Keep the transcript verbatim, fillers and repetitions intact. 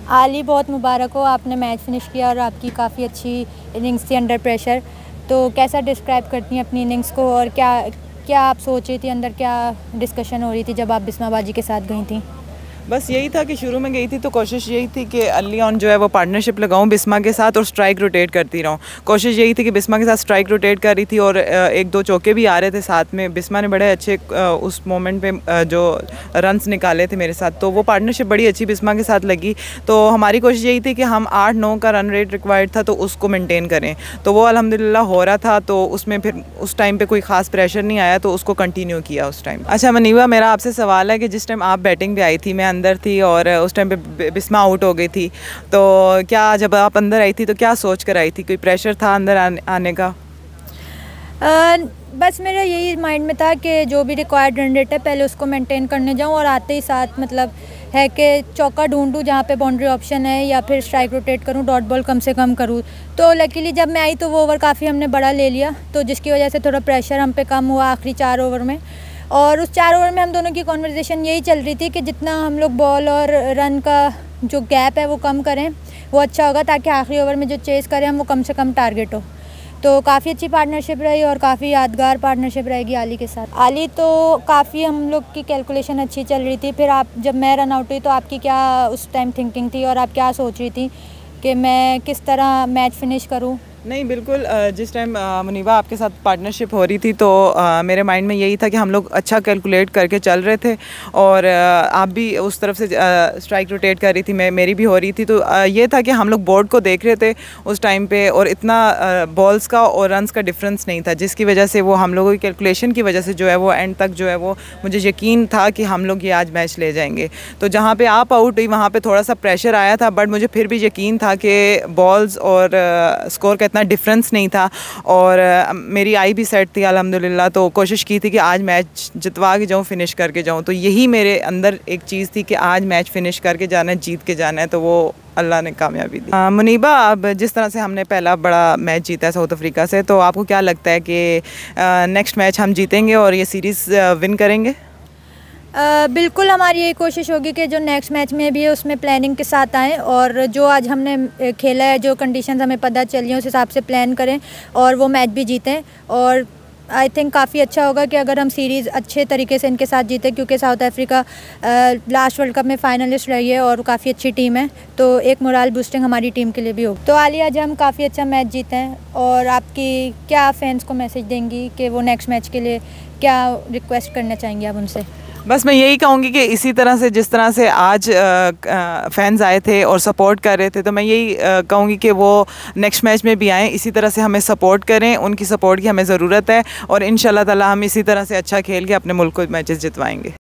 आली, बहुत मुबारक हो, आपने मैच फिनिश किया और आपकी काफ़ी अच्छी इनिंग्स थी अंडर प्रेशर। तो कैसा डिस्क्राइब करती हैं अपनी इनिंग्स को, और क्या क्या आप सोच रही थी, अंदर क्या डिस्कशन हो रही थी जब आप बिस्माबाजी के साथ गई थी? बस यही था कि शुरू में गई थी तो कोशिश यही थी कि अर्ली ऑन जो है वो पार्टनरशिप लगाऊं बिस्मा के साथ और स्ट्राइक रोटेट करती रहूं। कोशिश यही थी कि बिस्मा के साथ स्ट्राइक रोटेट कर रही थी और एक दो चौके भी आ रहे थे साथ में। बिस्मा ने बड़े अच्छे उस मोमेंट पे जो रन्स निकाले थे मेरे साथ, तो वो पार्टनरशिप बड़ी अच्छी बिस्मा के साथ लगी। तो हमारी कोशिश यही थी कि हम आठ नौ का रन रेट रिक्वायर्ड था तो उसको मेनटेन करें, तो वो अल्हम्दुलिल्लाह हो रहा था। तो उसमें फिर उस टाइम पर कोई ख़ास प्रेशर नहीं आया तो उसको कंटिन्यू किया उस टाइम। अच्छा मुनीबा, मेरा आपसे सवाल है कि जिस टाइम आप बैटिंग पे आई थी, मैं अंदर थी और उस टाइम पे बिस्मा आउट हो गई थी, तो क्या जब आप अंदर आई थी तो क्या सोच कर आई थी? कोई प्रेशर था अंदर आने, आने का? आ, बस मेरा यही माइंड में था कि जो भी रिक्वायर्ड रन रेट है पहले उसको मेंटेन करने जाऊं, और आते ही साथ मतलब है कि चौका ढूंढूं जहां पे बाउंड्री ऑप्शन है, या फिर स्ट्राइक रोटेट करूं, डॉट बॉल कम से कम करूं। तो लकीली जब मैं आई तो वो ओवर काफ़ी हमने बड़ा ले लिया, तो जिसकी वजह से थोड़ा प्रेशर हम पे कम हुआ आखिरी चार ओवर में। और उस चार ओवर में हम दोनों की कॉन्वर्जेसन यही चल रही थी कि जितना हम लोग बॉल और रन का जो गैप है वो कम करें वो अच्छा होगा, ताकि आखिरी ओवर में जो चेस करें हम वो कम से कम टारगेट हो। तो काफ़ी अच्छी पार्टनरशिप रही और काफ़ी यादगार पार्टनरशिप रहेगी आली के साथ। आली तो काफ़ी हम लोग की कैलकुलेशन अच्छी चल रही थी। फिर आप जब मैं रन आउट हुई तो आपकी क्या उस टाइम थिंकिंग थी, और आप क्या सोच रही थी कि मैं किस तरह मैच फिनिश करूँ? नहीं, बिल्कुल जिस टाइम मुनीबा आपके साथ पार्टनरशिप हो रही थी तो आ, मेरे माइंड में यही था कि हम लोग अच्छा कैलकुलेट करके चल रहे थे, और आ, आप भी उस तरफ से स्ट्राइक रोटेट कर रही थी, मैं मेरी भी हो रही थी। तो आ, ये था कि हम लोग बोर्ड को देख रहे थे उस टाइम पे, और इतना बॉल्स का और रन्स का डिफरेंस नहीं था, जिसकी वजह से वो हम लोगों की कैलकुलेशन की वजह से जो है वो एंड तक जो है वो मुझे यकीन था कि हम लोग ये आज मैच ले जाएंगे। तो जहाँ पर आप आउट हुई वहाँ पर थोड़ा सा प्रेशर आया था, बट मुझे फिर भी यकीन था कि बॉल्स और स्कोर का इतना डिफरेंस नहीं था, और uh, मेरी आई भी सेट थी अल्हम्दुलिल्लाह। तो कोशिश की थी कि आज मैच जितवा के जाऊँ, फिनिश करके जाऊँ। तो यही मेरे अंदर एक चीज़ थी कि आज मैच फिनिश करके जाना है, जीत के जाना है, तो वो अल्लाह ने कामयाबी दी। uh, मुनीबा, अब जिस तरह से हमने पहला बड़ा मैच जीता है साउथ अफ्रीका से, तो आपको क्या लगता है कि नेक्स्ट uh, मैच हम जीतेंगे और ये सीरीज़ uh, विन करेंगे? Uh, बिल्कुल, हमारी यही कोशिश होगी कि जो नेक्स्ट मैच में भी है उसमें प्लानिंग के साथ आएँ, और जो आज हमने खेला है, जो कंडीशंस हमें पता चली हैं उस हिसाब से प्लान करें और वो मैच भी जीतें। और आई थिंक काफ़ी अच्छा होगा कि अगर हम सीरीज़ अच्छे तरीके से इनके साथ जीतें, क्योंकि South Africa last World Cup में फ़ाइनलिस्ट रही है और काफ़ी अच्छी टीम है, तो एक मोरल बूस्टिंग हमारी टीम के लिए भी होगी। तो आलिया, आज हम काफ़ी अच्छा मैच जीते हैं, और आपकी क्या फैंस को मैसेज देंगी कि वो नेक्स्ट मैच के लिए क्या रिक्वेस्ट करना चाहेंगे आप उनसे? बस मैं यही कहूँगी कि इसी तरह से जिस तरह से आज फैंस आए थे और सपोर्ट कर रहे थे, तो मैं यही कहूँगी कि वो नेक्स्ट मैच में भी आएँ, इसी तरह से हमें सपोर्ट करें। उनकी सपोर्ट की हमें ज़रूरत है, और इंशाल्लाह ताला हम इसी तरह से अच्छा खेल के अपने मुल्क को मैचेस जितवाएंगे।